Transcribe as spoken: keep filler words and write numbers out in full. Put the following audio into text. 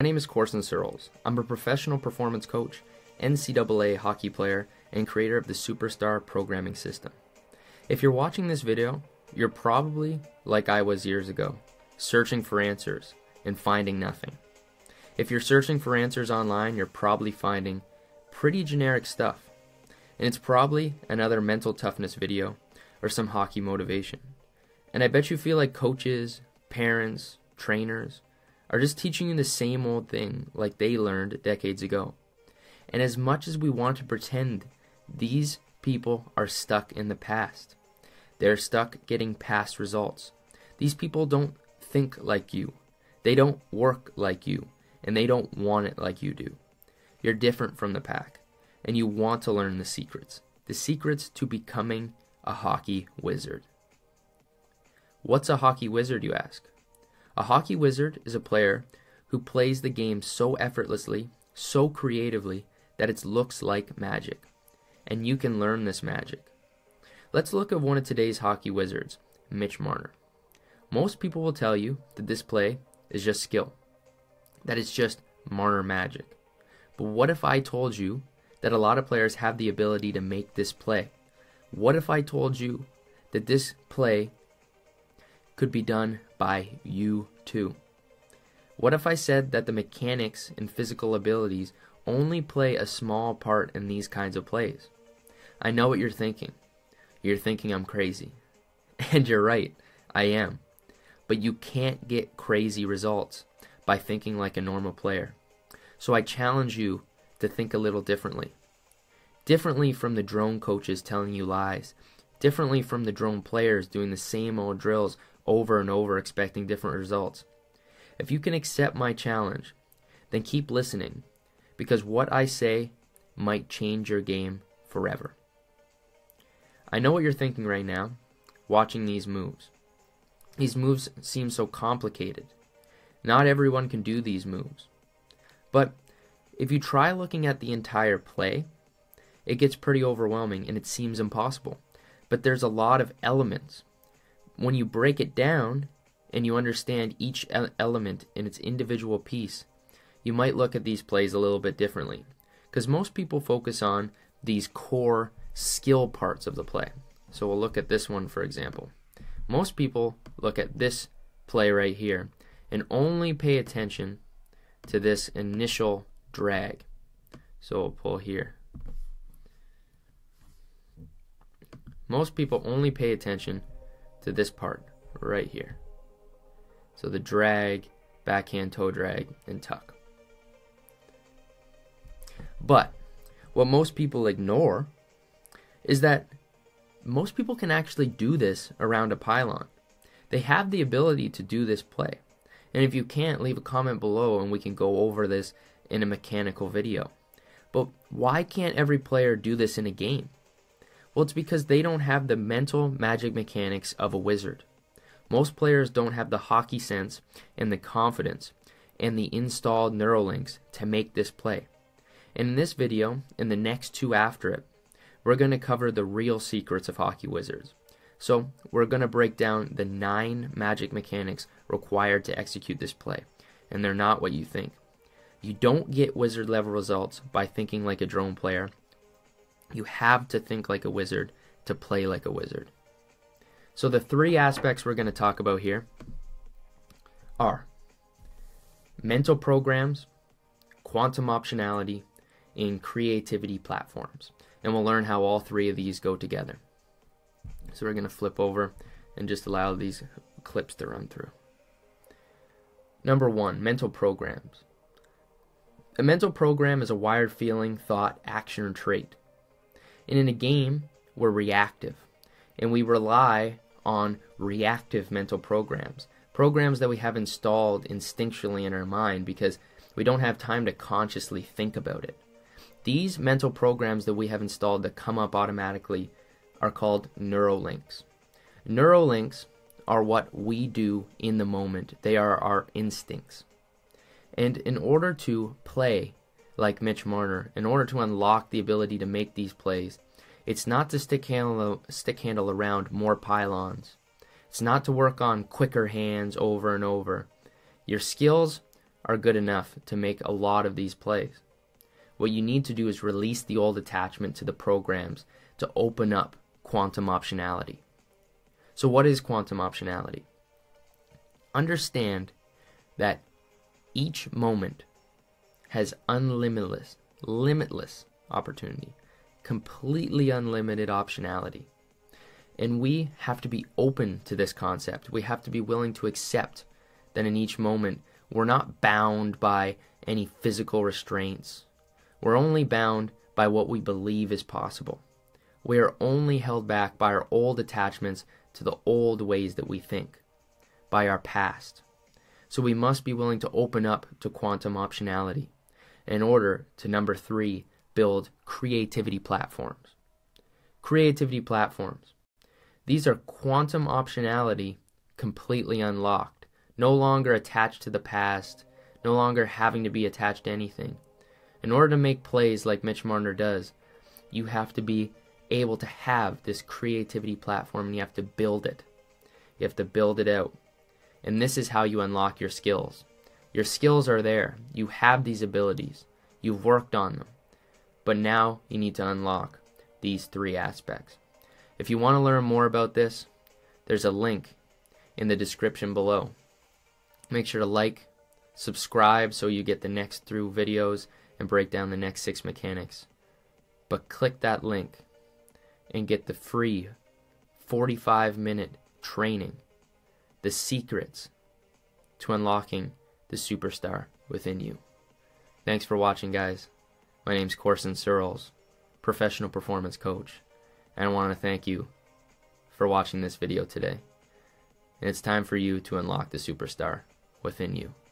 My name is Corson Searles. I'm a professional performance coach, N C double A hockey player, and creator of the Superstar programming system. If you're watching this video, you're probably like I was years ago, searching for answers and finding nothing. If you're searching for answers online, you're probably finding pretty generic stuff, and it's probably another mental toughness video or some hockey motivation. And I bet you feel like coaches, parents, trainers are just teaching you the same old thing like they learned decades ago. And as much as we want to pretend, these people are stuck in the past. They're stuck getting past results. These people don't think like you. They don't work like you. And they don't want it like you do. You're different from the pack. And you want to learn the secrets. The secrets to becoming a hockey wizard. What's a hockey wizard, you ask? A hockey wizard is a player who plays the game so effortlessly, so creatively, that it looks like magic. And you can learn this magic. Let's look at one of today's hockey wizards, Mitch Marner. Most people will tell you that this play is just skill, that it's just Marner magic. But what if I told you that a lot of players have the ability to make this play? What if I told you that this play could be done by you too? What if I said that the mechanics and physical abilities only play a small part in these kinds of plays? I know what you're thinking. You're thinking I'm crazy. And you're right, I am. But you can't get crazy results by thinking like a normal player. So I challenge you to think a little differently. Differently from the drone coaches telling you lies. Differently from the drone players doing the same old drills over and over expecting different results. If you can accept my challenge, then keep listening, because what I say might change your game forever. I know what you're thinking right now, watching these moves. These moves seem so complicated. Not everyone can do these moves. But if you try looking at the entire play, it gets pretty overwhelming and it seems impossible. But there's a lot of elements. When you break it down and you understand each element in its individual piece, you might look at these plays a little bit differently. Because most people focus on these core skill parts of the play. So we'll look at this one, for example. Most people look at this play right here and only pay attention to this initial drag. So we'll pull here. Most people only pay attention to this part right here. So the drag, backhand toe drag, and tuck. But what most people ignore is that most people can actually do this around a pylon. They have the ability to do this play. And if you can't, leave a comment below and we can go over this in a mechanical video. But why can't every player do this in a game? Well, it's because they don't have the mental magic mechanics of a wizard. Most players don't have the hockey sense and the confidence and the installed neurolinks to make this play. And in this video, and the next two after it, we're going to cover the real secrets of hockey wizards. So we're going to break down the nine magic mechanics required to execute this play. And they're not what you think. You don't get wizard level results by thinking like a drone player. You have to think like a wizard to play like a wizard. So the three aspects we're going to talk about here are mental programs, quantum optionality, and creativity platforms. And we'll learn how all three of these go together. So we're going to flip over and just allow these clips to run through. Number one, mental programs. A mental program is a wired feeling, thought, action, or trait. And in a game, we're reactive. And we rely on reactive mental programs. Programs that we have installed instinctually in our mind because we don't have time to consciously think about it. These mental programs that we have installed that come up automatically are called neurolinks. Neurolinks are what we do in the moment. They are our instincts. And in order to play like Mitch Marner, in order to unlock the ability to make these plays, it's not to stick handle, stick handle around more pylons. It's not to work on quicker hands over and over. Your skills are good enough to make a lot of these plays. What you need to do is release the old attachment to the programs to open up quantum optionality. So what is quantum optionality? Understand that each moment has unlimitless, limitless opportunity, completely unlimited optionality. And we have to be open to this concept. We have to be willing to accept that in each moment, we're not bound by any physical restraints. We're only bound by what we believe is possible. We are only held back by our old attachments to the old ways that we think, by our past. So we must be willing to open up to quantum optionality in order to, number three, build creativity platforms. Creativity platforms. These are quantum optionality completely unlocked, no longer attached to the past, no longer having to be attached to anything. In order to make plays like Mitch Marner does, you have to be able to have this creativity platform, and you have to build it. You have to build it out. And this is how you unlock your skills. Your skills are there. You have these abilities. You've worked on them. But now you need to unlock these three aspects. If you want to learn more about this, there's a link in the description below. Make sure to like, subscribe so you get the next through videos and break down the next six mechanics. But click that link and get the free forty-five minute training, the secrets to unlocking the superstar within you. Thanks for watching, guys. My name's Corson Searles, professional performance coach, and I want to thank you for watching this video today. And it's time for you to unlock the superstar within you.